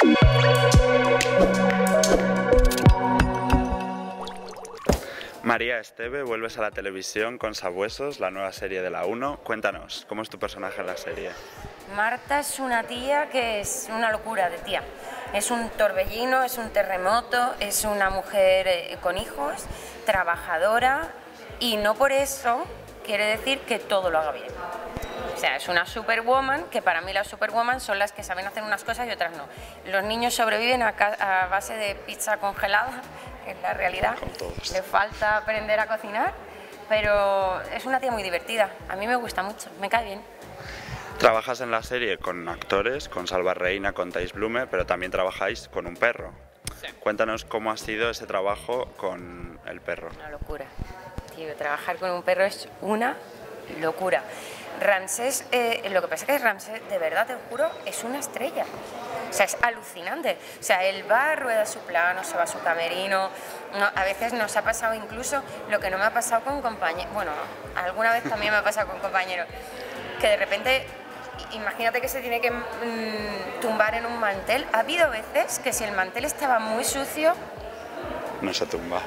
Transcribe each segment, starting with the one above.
María Esteve, vuelves a la televisión con Sabuesos, la nueva serie de la 1. Cuéntanos, ¿cómo es tu personaje en la serie? Marta es una tía que es una locura de tía. Es un torbellino, es un terremoto, es una mujer con hijos, trabajadora, y no por eso quiere decir que todo lo haga bien. O sea, es una superwoman, que para mí las superwoman son las que saben hacer unas cosas y otras no. Los niños sobreviven a base de pizza congelada, que es la realidad. Le falta aprender a cocinar, pero es una tía muy divertida. A mí me gusta mucho, me cae bien. Trabajas en la serie con actores, con Salva Reina, con Thais Blume, pero también trabajáis con un perro. Sí. Cuéntanos cómo ha sido ese trabajo con el perro. Una locura. Tío, trabajar con un perro es una locura. Ramsés, lo que pasa es que Ramsés, de verdad te juro, es una estrella. O sea, es alucinante. O sea, él va, rueda su plano, se va a su camerino. No, a veces nos ha pasado incluso lo que no me ha pasado con compañeros. Bueno, alguna vez también me ha pasado con compañeros. Que de repente, imagínate que se tiene que tumbar en un mantel. Ha habido veces que si el mantel estaba muy sucio... No se tumba.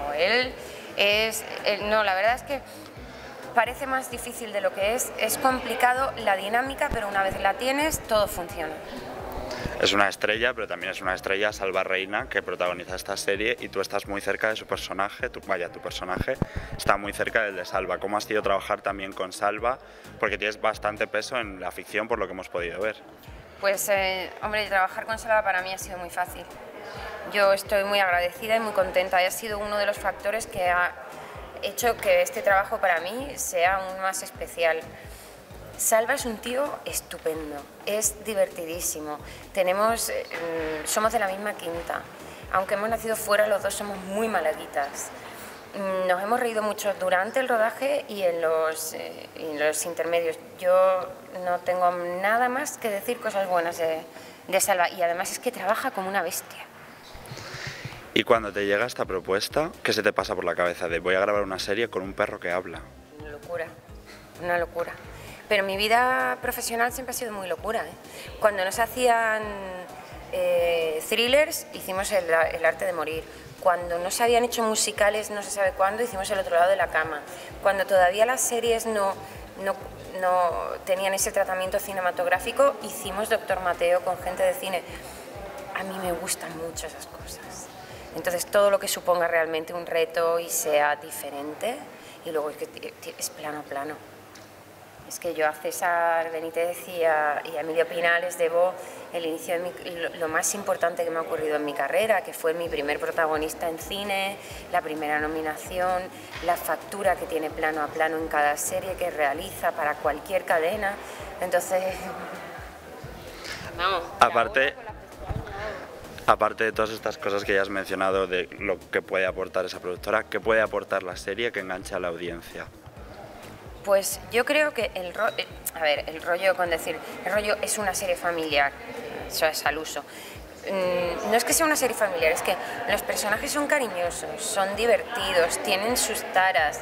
No, no, la verdad es que parece más difícil de lo que es complicado la dinámica, pero una vez la tienes, todo funciona. Es una estrella, pero también es una estrella Salva Reina, que protagoniza esta serie, y tú estás muy cerca de su personaje, tu personaje está muy cerca del de Salva. ¿Cómo ha sido trabajar también con Salva? Porque tienes bastante peso en la ficción, por lo que hemos podido ver. Pues, hombre, trabajar con Salva para mí ha sido muy fácil. Yo estoy muy agradecida y muy contenta, y ha sido uno de los factores que ha hecho que este trabajo para mí sea aún más especial. Salva es un tío estupendo, es divertidísimo, somos de la misma quinta, aunque hemos nacido fuera, los dos somos muy malaguitas. Nos hemos reído mucho durante el rodaje y en los intermedios. Yo no tengo nada más que decir cosas buenas de Salva, y además es que trabaja como una bestia. Y cuando te llega esta propuesta, ¿qué se te pasa por la cabeza de voy a grabar una serie con un perro que habla? Una locura, una locura. Pero mi vida profesional siempre ha sido muy locura, ¿eh? Cuando nos hacían thrillers, hicimos el arte de morir. Cuando no se habían hecho musicales, no se sabe cuándo, hicimos El otro lado de la cama. Cuando todavía las series no tenían ese tratamiento cinematográfico, hicimos Doctor Mateo con gente de cine. A mí me gustan mucho esas cosas. Entonces, todo lo que suponga realmente un reto y sea diferente, y luego es que es plano a plano. Es que yo a César Benítez y a Emilio Pinal les debo el inicio de lo más importante que me ha ocurrido en mi carrera, que fue mi primer protagonista en cine, la primera nominación, la factura que tiene plano a plano en cada serie que realiza para cualquier cadena. Entonces, vamos. Aparte de todas estas cosas que ya has mencionado de lo que puede aportar esa productora, ¿qué puede aportar la serie que enganche a la audiencia? Pues yo creo que el rollo es una serie familiar, eso es al uso. No es que sea una serie familiar, es que los personajes son cariñosos, son divertidos, tienen sus taras.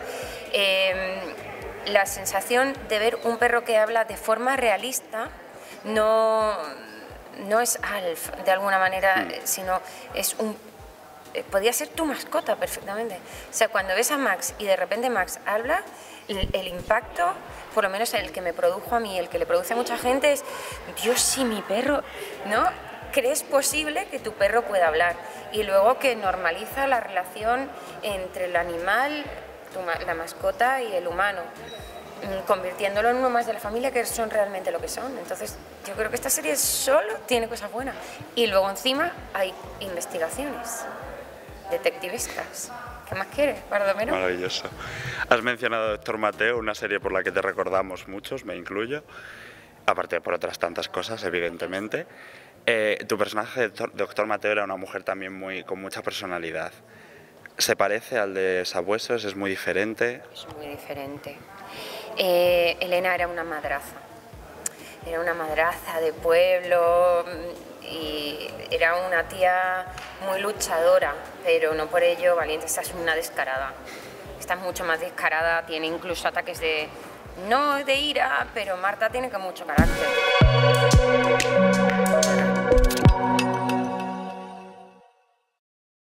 La sensación de ver un perro que habla de forma realista no es Alf de alguna manera, sino es podría ser tu mascota perfectamente. O sea, cuando ves a Max y de repente Max habla, el impacto, por lo menos el que me produjo a mí, el que le produce a mucha gente, es Dios, si mi perro, ¿no? ¿Crees posible que tu perro pueda hablar? Y luego que normaliza la relación entre el animal, la mascota y el humano, convirtiéndolo en uno más de la familia, que son realmente lo que son. Entonces yo creo que esta serie solo tiene cosas buenas, y luego encima hay investigaciones detectivescas. ¿Qué más quieres, Bardomero? Maravilloso. Has mencionado Doctor Mateo, una serie por la que te recordamos muchos, me incluyo, aparte por otras tantas cosas, evidentemente. Tu personaje de Doctor Mateo era una mujer también con mucha personalidad. ¿Se parece al de Sabuesos? ¿Es muy diferente? Es muy diferente. Elena era una madraza de pueblo, y era una tía muy luchadora, pero no por ello valiente. Esta es una descarada, esta es mucho más descarada, tiene incluso ataques no de ira, pero Marta tiene mucho carácter.